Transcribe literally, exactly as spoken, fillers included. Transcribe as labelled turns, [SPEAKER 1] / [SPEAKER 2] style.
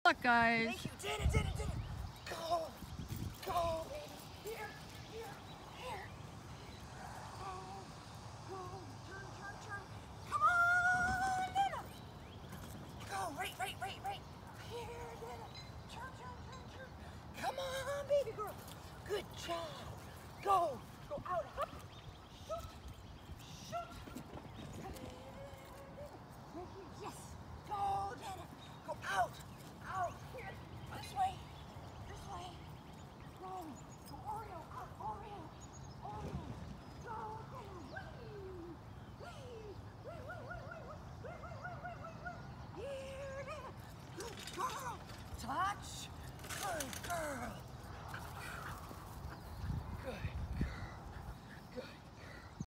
[SPEAKER 1] luck, guys.
[SPEAKER 2] Thank you. Did it, did it, did it. Go. Go, baby. Here, here, here. Go, go. Turn, turn, turn. Come on, Nana. Go, right, right, right, right. Here, Nana. Turn, turn, turn, turn. Come on, baby girl. Good job. Go. Go out. Up.